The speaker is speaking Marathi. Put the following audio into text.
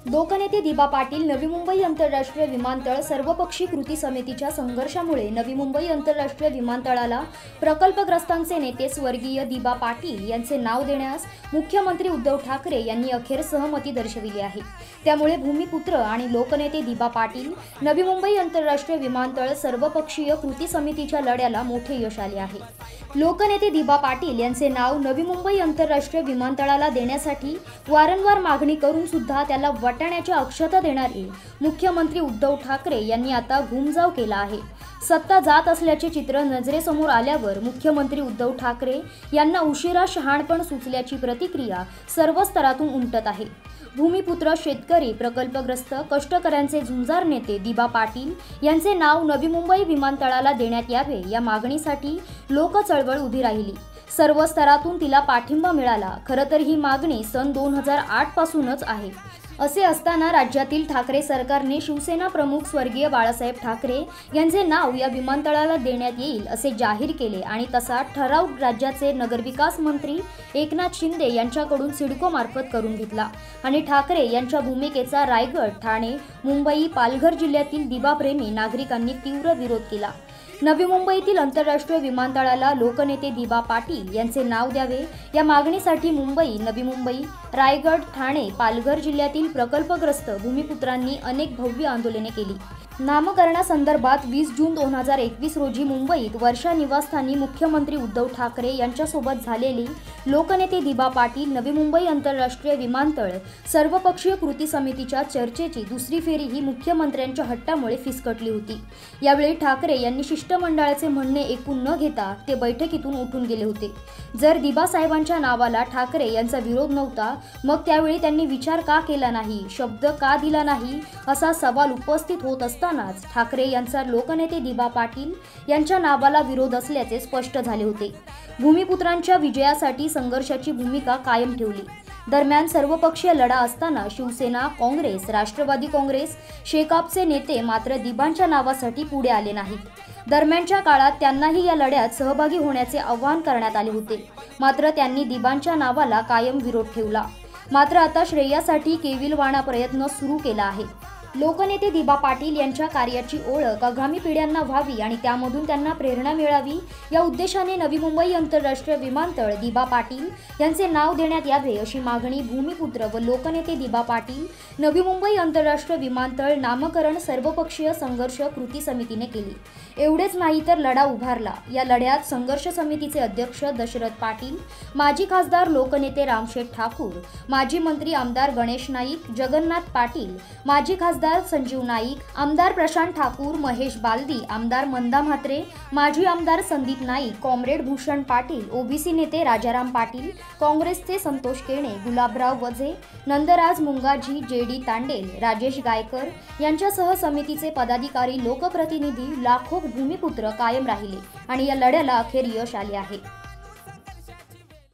लोकनेते दिबा पाटील नवी मुंबई आंतरराष्ट्रीय विमानतळ सर्वपक्षीय कृती समितीच्या संघर्षामुळे नवी मुंबई आंतरराष्ट्रीय विमानतळाला प्रकल्पग्रस्तांचे नेते स्वर्गीय दिबा पाटील यांचे नाव देण्यास मुख्यमंत्री उद्धव ठाकरे यांनी अखेर सहमती दर्शविली आहे। त्यामुळे भूमिपुत्र आणि लोकनेते दिबा पाटील नवी मुंबई आंतरराष्ट्रीय विमानतळ सर्वपक्षीय कृती समितीच्या लढ्याला मोठे यश आले आहे। लोकनेते दिबा पाटील यांचे नाव नवी मुंबई आंतरराष्ट्रीय विमानतळाला देण्यासाठी वारंवार मागणी करून सुद्धा त्याला वाटाण्याच्या अक्षता देणारे मुख्यमंत्री उद्धव ठाकरे यांनी आता घुमजाव केला आहे। सत्ता जात असल्याचे चित्र नजरेसमोर आल्यावर मुख्यमंत्री उद्धव ठाकरे यांना उशिरा शहाणपण सुचल्याची प्रतिक्रिया सर्व स्तरातून उमटत आहे। भूमिपुत्र, शेतकरी, प्रकल्पग्रस्त, कष्टकऱ्यांचे झुंजार नेते दिबा पाटील यांचे नाव नवी मुंबई विमानतळाला देण्यात यावे या मागणीसाठी लोक चळवळ उभी राहिली। सर्व स्तरातून तिला पाठिंबा मिळाला। खरं तर ही मागणी सन 2008 पासूनच आहे। असे असताना राज्यातील ठाकरे सरकारने शिवसेना प्रमुख स्वर्गीय बाळासाहेब ठाकरे यांचे नाव या विमानतळाला देण्यात येईल असे जाहीर केले आणि तसा ठराव राज्याचे नगरविकास मंत्री एकनाथ शिंदे यांच्याकडून सिडको मार्फत करून घेतला आणि ठाकरे यांच्या भूमिकेचा रायगड, ठाणे, मुंबई, पालघर जिल्ह्यातील दिबाप्रेमी नागरिकांनी तीव्र विरोध केला। नवी मुंबईतील आंतरराष्ट्रीय विमानतळाला लोकनेते दिबा पाटील यांचे नाव द्यावे या मागणीसाठी मुंबई, नवी मुंबई, रायगड, ठाणे, पालघर जिल्ह्यातील प्रकल्पग्रस्त भूमिपुत्रांनी अनेक भव्य आंदोलने केली। नामकरणासंदर्भात 20 जून 2021 रोजी मुंबईत वर्षा निवासस्थानी मुख्यमंत्री उद्धव ठाकरे यांच्यासोबत झालेली लोकनेते दिबा पाटील नवी मुंबई आंतरराष्ट्रीय विमानतळ सर्वपक्षीय कृती समितीच्या चर्चेची दुसरी फेरी ही मुख्यमंत्र्यांच्या हट्टामुळे फिसकटली होती। यावेळी ठाकरे यांनी शिष्टमंडळाचे म्हणणे ऐकून न घेता ते बैठकीतून उठून गेले होते। जर दिबा साहेबांच्या नावाला ठाकरे यांचा विरोध नव्हता, मग त्यावेळी त्यांनी विचार का केला नाही, शब्द का दिला नाही असा सवाल उपस्थित होत असतानाच ठाकरे यांचा लोकनेते दिबा पाटील यांच्या नावाला विरोध असल्याचे स्पष्ट झाले होते। भूमिपुत्रांच्या विजयासाठी संघर्षाची भूमिका कायम ठेवली। दरम्यान सर्वपक्षीय लढा असताना शिवसेना, काँग्रेस, राष्ट्रवादी काँग्रेस, शेकापचे नेते मात्र दिबांच्या नावासाठी पुढे आले नाहीत। दरम्यानच्या काळात त्यांनाही या लढ्यात सहभागी होण्याचे आवाहन करण्यात आले होते, मात्र त्यांनी दिबांच्या नावाला कायम विरोध ठेवला। मात्र आता श्रेयासाठी केविलवाणा प्रयत्न सुरू केला आहे। लोकनेते दिबा पाटील यांच्या कार्याची ओळख आगामी पिढ्यांना व्हावी आणि त्यामधून त्यांना प्रेरणा मिळावी या उद्देशाने नवी मुंबई आंतरराष्ट्रीय विमानतळ दिबा पाटील यांचे नाव देण्यात यावे अशी मागणी भूमिपुत्र व लोकनेते दिबा पाटील नवी मुंबई आंतरराष्ट्रीय विमानतळ नामकरण सर्वपक्षीय संघर्ष कृती समितीने केली। एवढेच नाही तर लढा उभारला। या लढ्यात संघर्ष समितीचे अध्यक्ष दशरथ पाटील, माजी खासदार लोकनेते रामशेठ ठाकूर, माजी मंत्री आमदार गणेश नाईक, जगन्नाथ पाटील, माजी खासदार संजीव नाईक, आमदार प्रशांत ठाकूर, महेश बालदी, आमदार मंदा म्हात्रे, माजी आमदार संदीप नाईक, कॉम्रेड भूषण पाटील, ओबीसी नेते राजाराम पाटील, काँग्रेसचे संतोष केणे, गुलाबराव वझे, नंदराज मुंगाजी, जेडी तांडेल, राजेश गायकर यांच्यासह समितीचे पदाधिकारी, लोकप्रतिनिधी, लाखो भूमिपुत्र कायम राहिले आणि या लढ्याला अखेर यश आले आहे।